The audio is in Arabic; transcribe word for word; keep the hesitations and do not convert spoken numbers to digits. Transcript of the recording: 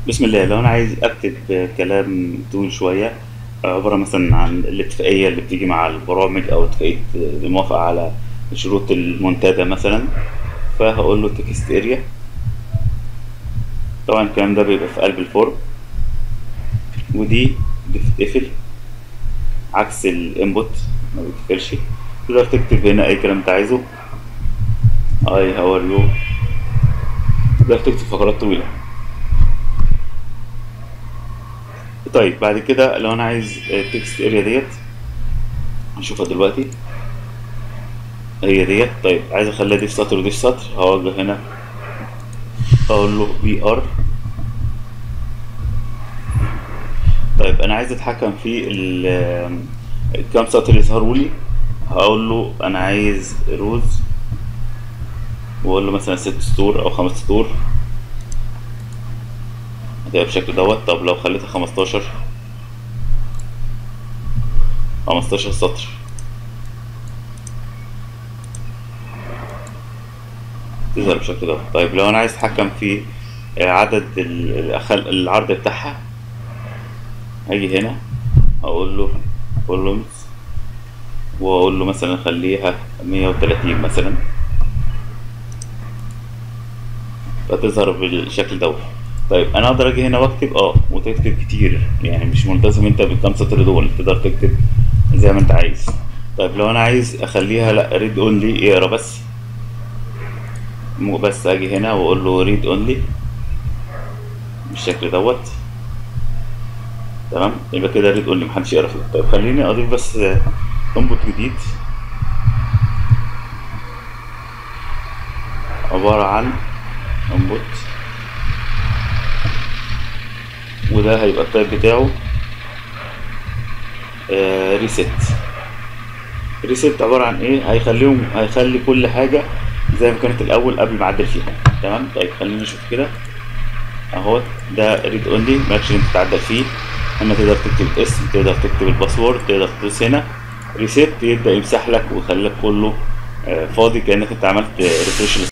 بسم الله. لو انا عايز اكتب كلام طويل شويه، عباره مثلا عن الاتفاقيه اللي بتيجي مع البرامج او اتفاقيه الموافقه على شروط المنتدى مثلا، فهقول له تكست اريا. طبعا الكلام ده بيبقى في قلب الفورم، ودي بتتقفل عكس الانبوت، ما بتقفلش. تقدر تكتب هنا اي كلام انت عايزه. اي هاو ار يو. تقدر تكتب فقرات طويله. طيب بعد كده لو انا عايز التكست اريا ديت، هنشوفها دلوقتي. هي ديت. طيب عايز اخليها دي في سطر ودي في سطر، هوجه هنا اقول له بي ار. طيب انا عايز اتحكم في ال- كام سطر يظهروا لي. هقول له انا عايز روز، واقول له مثلا ست سطور او خمس سطور، هتبقى بالشكل دوت. طب لو خليتها خمستاشر، خمستاشر سطر، تظهر بالشكل دوت. طيب لو انا عايز اتحكم في عدد ال- الأخل- العرض بتاعها، هاجي هنا اقول له columns، واقول له مثلا خليها مية وتلاتين مثلا، فتظهر بالشكل دوت. طيب انا اقدر اجي هنا واكتب اه وتكتب كتير، يعني مش ملتزم انت بالكام سطر دول، تقدر تكتب زي ما انت عايز. طيب لو انا عايز اخليها لا ريد اونلي، يقرا بس، مو بس، اجي هنا واقول له ريد اونلي بالشكل دوت. تمام، يبقى كده ريد اونلي محدش يقرا فيه. طيب خليني اضيف بس انبوت جديد عبارة عن انبوت، وده هيبقى التايب بتاعه ريست. ريست عبارة عن ايه؟ هيخليهم هيخلي كل حاجة زي ما كانت الاول قبل ما اعدل فيها. تمام. طيب خلينا نشوف كده اهو. ده ريد اونلي، مالكش انت تعدل فيه. هنا تقدر تكتب الاسم، تقدر تكتب الباسورد، تقدر تدوس هنا ريست، يبدأ يمسح لك ويخلي لك كله آه، فاضي، كأنك انت عملت ريفريش